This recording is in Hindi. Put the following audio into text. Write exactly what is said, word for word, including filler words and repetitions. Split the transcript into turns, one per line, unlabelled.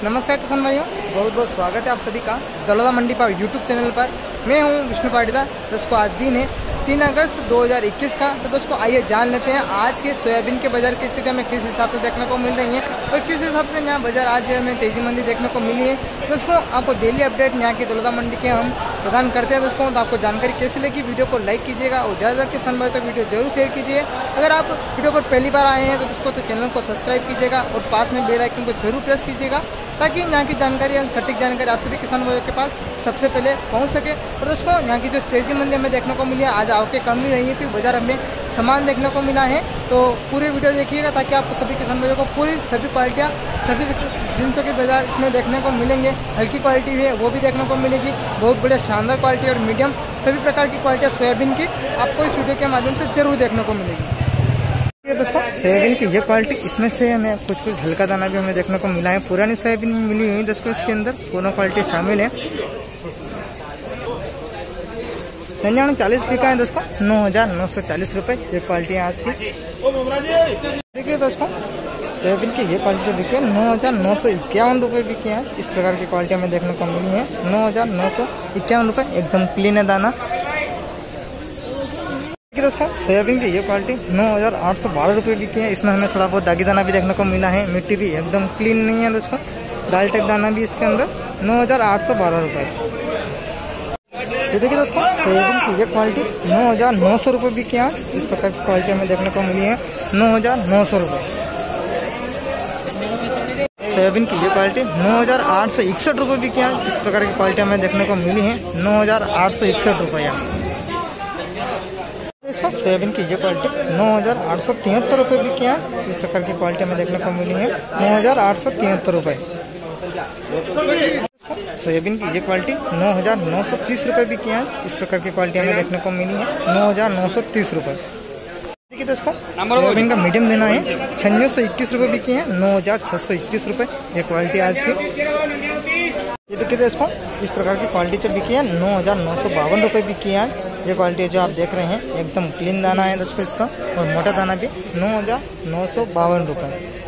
नमस्कार किसान भाइयों, बहुत बहुत स्वागत है आप सभी का दलोदा मंडी पर यूट्यूब चैनल पर। मैं हूं विष्णु पाटीदार। दोस्तों आज दिन है तीन अगस्त दो हज़ार इक्कीस का। तो दोस्तों आइए जान लेते हैं आज के सोयाबीन के बाजार की स्थिति हमें किस हिसाब से देखने को मिल रही है और किस हिसाब से यहाँ बाजार आज हमें तेजी मंदी देखने को मिली है। दोस्तों आपको डेली अपडेट यहाँ की दलोदा मंडी के हम प्रदान करते हैं। दोस्तों तो आपको जानकारी कैसी लगी वीडियो को लाइक कीजिएगा और ज़्यादा ज़्यादा किसान भाई तक वीडियो जरूर शेयर कीजिए। अगर आप वीडियो पर पहली बार आए हैं तो दोस्तों तो चैनल को सब्सक्राइब कीजिएगा और पास में बेल आइकन को जरूर प्रेस कीजिएगा ताकि यहाँ की जानकारी सटीक जानकारी आप सभी किसान भाइयों के पास सबसे पहले पहुँच सके। और दोस्तों यहाँ की जो तेजी मंदी हमें देखने को मिली है, आज आवकें कम ही रही थी, बाजार हमें सामान देखने को मिला है। तो पूरी वीडियो देखिएगा ताकि आपको सभी किसान भाइयों को पूरी सभी क्वालिटियाँ सभी जिनसों के बाजार इसमें देखने को मिलेंगे। हल्की क्वालिटी है वो भी देखने को मिलेगी, बहुत बढ़िया शानदार क्वालिटी और मीडियम सभी प्रकार की क्वालिटियाँ सोयाबीन की आपको इस वीडियो के माध्यम से जरूर देखने को मिलेगी। ये दोस्तों सोयाबीन की ये क्वालिटी, इसमें से हमें कुछ कुछ हल्का दाना भी हमें देखने को मिला है। पुरानी सोयाबीन मिली हुई दोस्तों, इसके अंदर दोनों क्वालिटी शामिल है। निन्यानवे चालीस बिका है दोस्तों, नौ हजार नौ सौ चालीस रुपये ये क्वालिटी है आज की। देखिए दोस्तों सोयाबीन की ये क्वालिटी जो बिकी है नौ हजार नौ सौ इक्यावन रुपये बिकी है। इस प्रकार की क्वालिटी हमें देखने को मिली है, नौ हजार नौ सौ इक्यावन रुपये एकदम क्लीन है दाना। दोस्तों सोयाबीन की ये क्वालिटी नौ हजार आठ सौ बारह रुपये बिकी है। इसमें हमें थोड़ा बहुत दागी दाना भी देखने को मिला है, मिट्टी भी एकदम क्लीन नहीं है दोस्तों, दाल टाइप दाना भी इसके अंदर, नौ हजार आठ सौ बारह रुपये। ये देखिए दोस्तों सोयाबीन की ये क्वालिटी नौ हजार नौ सौ रुपये बिकी है। इस प्रकार की क्वालिटी हमें देखने को मिली है, नौ हजार नौ सौ रुपये। सोयाबीन की ये क्वालिटी नौ हजार आठ सौ इकसठ रुपये बिकी है। इस प्रकार की क्वालिटी हमें देखने को मिली है, नौ हजार आठ सौ इकसठ रुपये। इसका सोयाबीन की ये क्वालिटी नौ हजार आठ सौ तिहत्तर रुपये बिकी है। इस प्रकार की क्वालिटी हमें देखने को मिली है, नौ हजार आठ सौ तिहत्तर रुपये। सोयाबीन की ये क्वालिटी नौ हजार नौ सौ तीस रुपये बिकी है। इस प्रकार की क्वालिटी हमें देखने को मिली है, नौ हजार नौ सौ तीस रुपये। देखिए दोस्तों सोयाबीन का मीडियम देना है, छन्नी सौ इक्कीस रुपये बिकी है, नौ हजार छः सौ इक्कीस रुपये ये क्वालिटी आज की। ये देखिए दोस्तों इस प्रकार की क्वालिटी जो बिकी है नौ हजार नौ सौ बावन रुपये बिकी है। ये क्वालिटी जो आप देख रहे हैं एकदम क्लीन दाना है दोस्तों इसका, और मोटा दाना भी नौ हजार नौ सौ बावन रुपये।